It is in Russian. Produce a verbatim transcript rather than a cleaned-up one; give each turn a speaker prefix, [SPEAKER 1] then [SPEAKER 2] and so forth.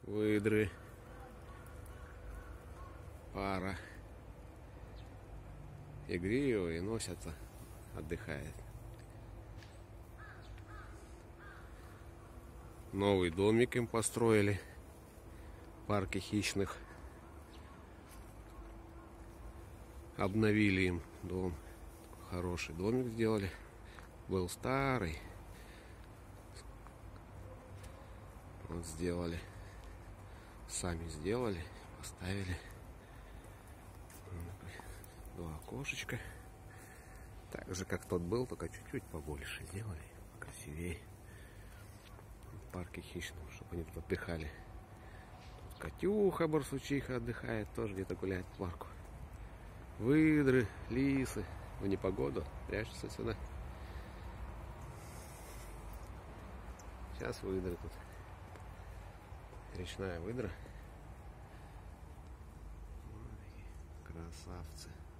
[SPEAKER 1] Выдры. Пара. Игривые, носятся, отдыхает. Новый домик им построили в парке хищных. Обновили им дом. Хороший домик сделали. Был старый. Вот сделали. Сами сделали, поставили. Два окошечка. Так же, как тот был, только чуть-чуть побольше сделали. Красивее. В парке хищном, чтобы они тут отдыхали. Тут Катюха, барсучиха отдыхает, тоже где-то гуляет по парку. Выдры, лисы. В непогоду прячутся сюда. Сейчас выдры тут. Речная выдра. Красавцы.